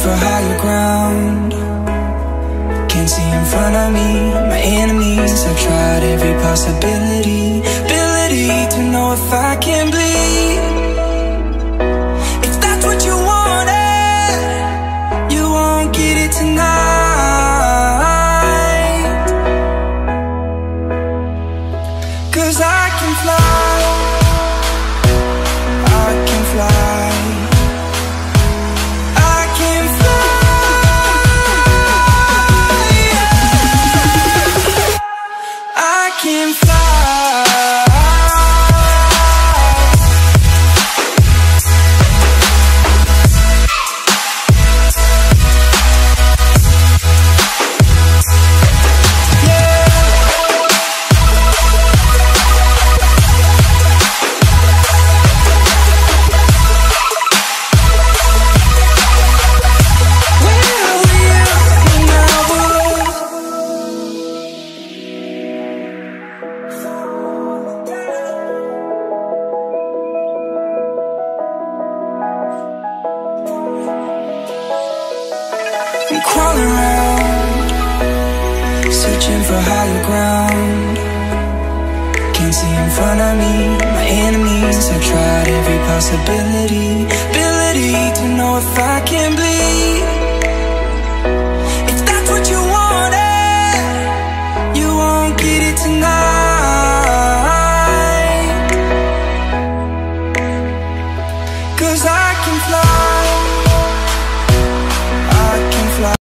for higher ground. Can't see in front of me, my enemies. I've tried every possibility, ability to know if I can bleed. If that's what you wanted, you won't get it tonight. 'Cause I can fly, I can fly, I can fly, yeah. I can fly. I'm crawling around, searching for higher ground. Can't see in front of me, my enemies. I've tried every possibility, ability to know if I can bleed.